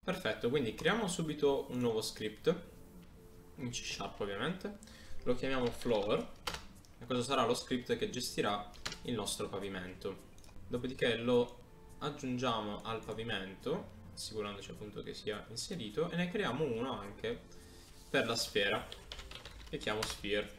Perfetto, quindi creiamo subito un nuovo script, in C# ovviamente, lo chiamiamo floor, e questo sarà lo script che gestirà il nostro pavimento. Dopodiché lo aggiungiamo al pavimento, assicurandoci appunto che sia inserito, e ne creiamo uno anche per la sfera, che chiamo sphere.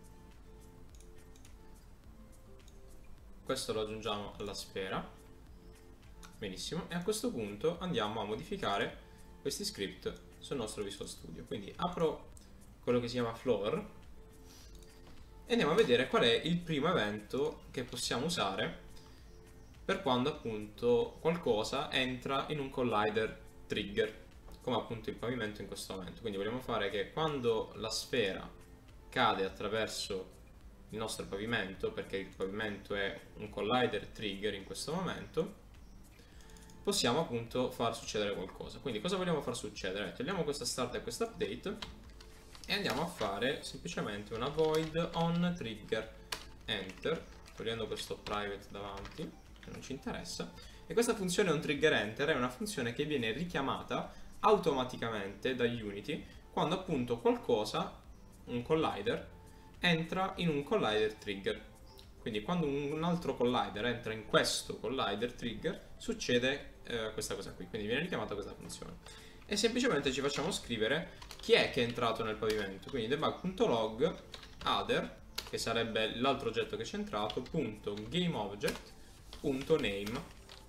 Questo lo aggiungiamo alla sfera. Benissimo, e a questo punto andiamo a modificare questi script sul nostro Visual Studio. Quindi apro quello che si chiama floor e andiamo a vedere qual è il primo evento che possiamo usare per quando appunto qualcosa entra in un collider trigger, come appunto il pavimento in questo momento. Quindi vogliamo fare che quando la sfera cade attraverso il nostro pavimento, perché il pavimento è un collider trigger in questo momento, possiamo appunto far succedere qualcosa. Quindi cosa vogliamo far succedere? Togliamo questa start e questa update e andiamo a fare semplicemente una void on trigger enter, togliendo questo private davanti che non ci interessa. E questa funzione on trigger enter è una funzione che viene richiamata automaticamente da Unity quando appunto qualcosa, un collider, entra in un collider trigger. Quindi quando un altro collider entra in questo collider trigger succede questa cosa qui, quindi viene richiamata questa funzione. E semplicemente ci facciamo scrivere chi è che è entrato nel pavimento, quindi debug.log other, che sarebbe l'altro oggetto che c'è entrato, .gameObject.name,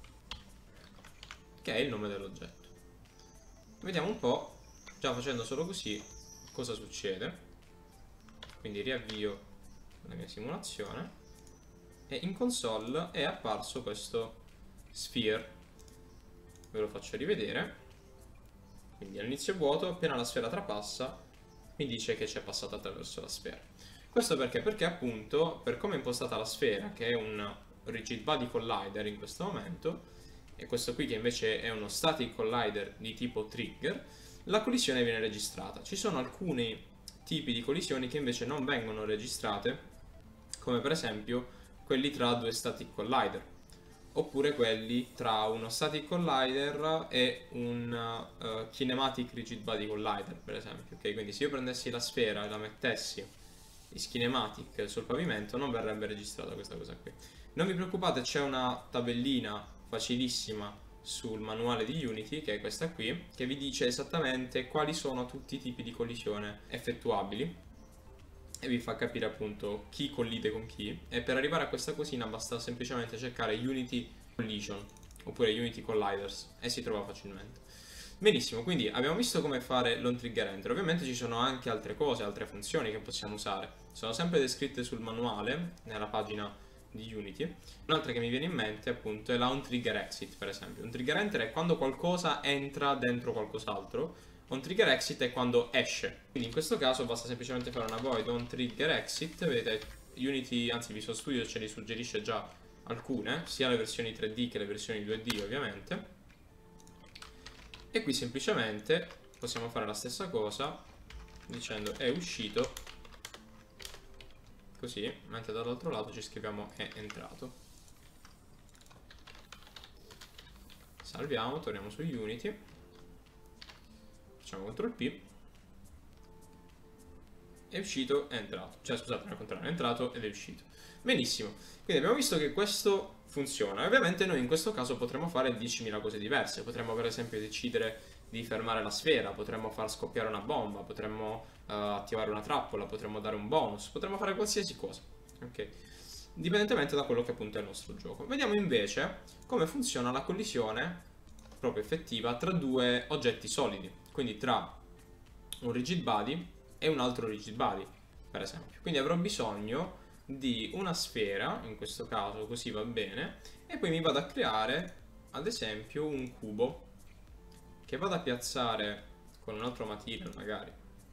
che è il nome dell'oggetto. Vediamo un po', già facendo solo così, cosa succede. Quindi riavvio la mia simulazione e in console è apparso questo sphere. Ve lo faccio rivedere. Quindi all'inizio è vuoto, appena la sfera trapassa mi dice che c'è passata attraverso la sfera. Questo perché? Perché appunto per come è impostata la sfera, che è un rigid body collider in questo momento, e questo qui che invece è uno static collider di tipo trigger, la collisione viene registrata. Ci sono alcuni tipi di collisioni che invece non vengono registrate, come per esempio quelli tra due static collider, oppure quelli tra uno static collider e un kinematic rigid body collider, per esempio. Okay? Quindi se io prendessi la sfera e la mettessi in kinematic sul pavimento non verrebbe registrata questa cosa qui. Non vi preoccupate, c'è una tabellina facilissima sul manuale di Unity, che è questa qui, che vi dice esattamente quali sono tutti i tipi di collisione effettuabili e vi fa capire appunto chi collide con chi. E per arrivare a questa cosina basta semplicemente cercare Unity Collision oppure Unity Colliders e si trova facilmente. Benissimo, quindi abbiamo visto come fare l'on trigger enter. Ovviamente ci sono anche altre cose, altre funzioni che possiamo usare. Sono sempre descritte sul manuale, nella pagina di Unity. Un'altra che mi viene in mente appunto è la on trigger exit, per esempio. Un trigger enter è quando qualcosa entra dentro qualcos'altro. On trigger exit è quando esce. Quindi in questo caso basta semplicemente fare una void on trigger exit. Vedete, Unity, anzi Visual Studio ce ne suggerisce già alcune, sia le versioni 3D che le versioni 2D ovviamente. E qui semplicemente possiamo fare la stessa cosa dicendo è uscito, così, mentre dall'altro lato ci scriviamo è entrato. Salviamo, torniamo su Unity, facciamo CTRL P, è uscito, è entrato, cioè scusate, al contrario, è entrato ed è uscito. Benissimo, quindi abbiamo visto che questo funziona. Ovviamente noi in questo caso potremmo fare 10.000 cose diverse. Potremmo per esempio decidere di fermare la sfera, potremmo far scoppiare una bomba, potremmo attivare una trappola, potremmo dare un bonus, potremmo fare qualsiasi cosa, ok? Dipendentemente da quello che appunto è il nostro gioco. Vediamo invece come funziona la collisione proprio effettiva tra due oggetti solidi, quindi tra un rigid body e un altro rigid body, per esempio. Quindi avrò bisogno di una sfera, in questo caso così va bene, e poi mi vado a creare ad esempio un cubo che vado a piazzare con un altro material magari.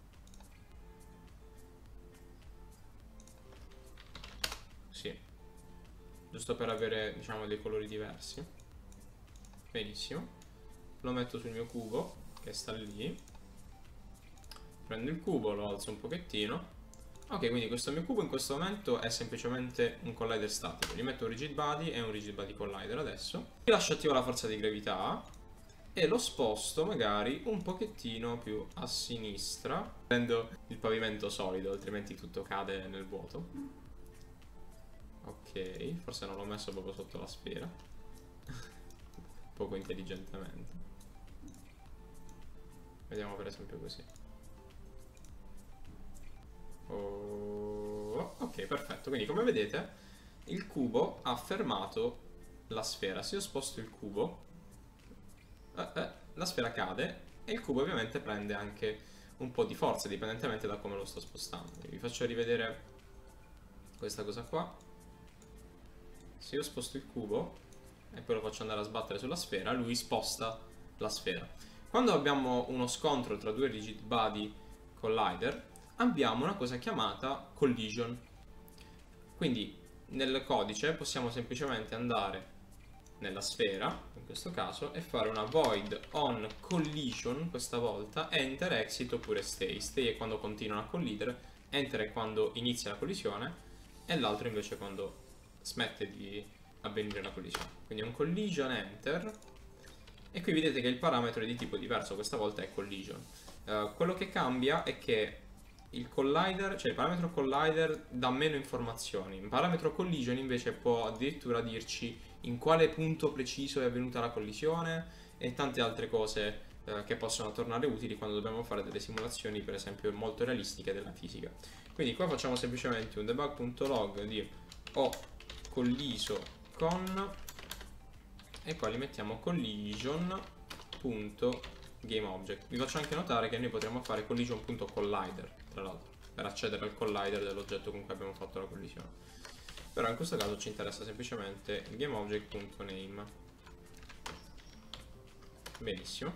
Sì, giusto per avere diciamo dei colori diversi. Benissimo, lo metto sul mio cubo che sta lì, prendo il cubo, lo alzo un pochettino. Ok, quindi questo mio cubo in questo momento è semplicemente un collider statico. Gli metto un rigid body e un rigid body collider adesso. Vi lascio attiva la forza di gravità e lo sposto magari un pochettino più a sinistra. Prendo il pavimento solido, altrimenti tutto cade nel vuoto. Ok, forse non l'ho messo proprio sotto la sfera. Poco intelligentemente. Vediamo per esempio così. Oh, ok, perfetto. Quindi come vedete il cubo ha fermato la sfera. Se io sposto il cubo, la sfera cade e il cubo ovviamente prende anche un po' di forza, dipendentemente da come lo sto spostando. Vi faccio rivedere questa cosa qua. Se io sposto il cubo e poi lo faccio andare a sbattere sulla sfera, lui sposta la sfera. Quando abbiamo uno scontro tra due rigid body collider, abbiamo una cosa chiamata collision. Quindi nel codice possiamo semplicemente andare nella sfera, in questo caso, e fare una void on collision questa volta, enter, exit oppure stay. Stay è quando continuano a collidere, enter è quando inizia la collisione e l'altro invece quando smette di avvenire la collisione. Quindi un collision enter, e qui vedete che il parametro è di tipo diverso, questa volta è collision. Quello che cambia è che il collider, cioè il parametro collider dà meno informazioni. Il parametro collision invece può addirittura dirci in quale punto preciso è avvenuta la collisione e tante altre cose che possono tornare utili quando dobbiamo fare delle simulazioni, per esempio molto realistiche della fisica. Quindi qua facciamo semplicemente un debug.log di ho colliso con, e poi li mettiamo collision.GameObject. Vi faccio anche notare che noi potremmo fare collision.collider, tra l'altro, per accedere al collider dell'oggetto con cui abbiamo fatto la collisione. Però in questo caso ci interessa semplicemente il GameObject.name. Benissimo.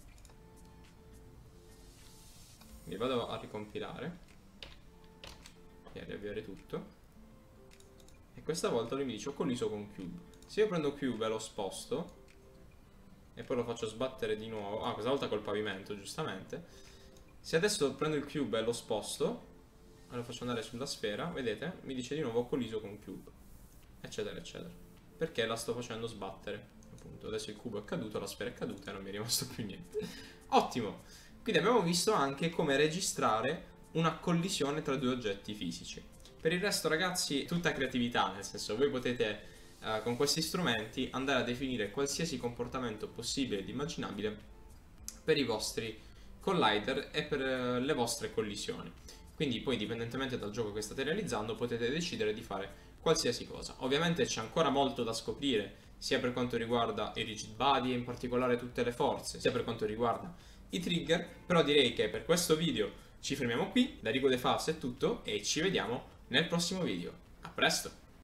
Mi vado a ricompilare e a riavviare tutto. E questa volta lui mi dice ho colliso con cube. Se io prendo cube e lo sposto e poi lo faccio sbattere di nuovo, questa volta col pavimento, giustamente. Se adesso prendo il cube e lo sposto e lo faccio andare sulla sfera, vedete, mi dice di nuovo ho colliso con cube, eccetera eccetera, perché la sto facendo sbattere, appunto. Adesso il cubo è caduto, la sfera è caduta e non mi è rimasto più niente. Ottimo! Quindi abbiamo visto anche come registrare una collisione tra due oggetti fisici. Per il resto, ragazzi, tutta creatività, nel senso, voi potete con questi strumenti andare a definire qualsiasi comportamento possibile ed immaginabile per i vostri collider e per le vostre collisioni. Quindi poi, dipendentemente dal gioco che state realizzando, potete decidere di fare qualsiasi cosa. Ovviamente c'è ancora molto da scoprire, sia per quanto riguarda i rigid body e in particolare tutte le forze, sia per quanto riguarda i trigger, però direi che per questo video ci fermiamo qui. Da Rico De Fas è tutto e ci vediamo nel prossimo video. A presto!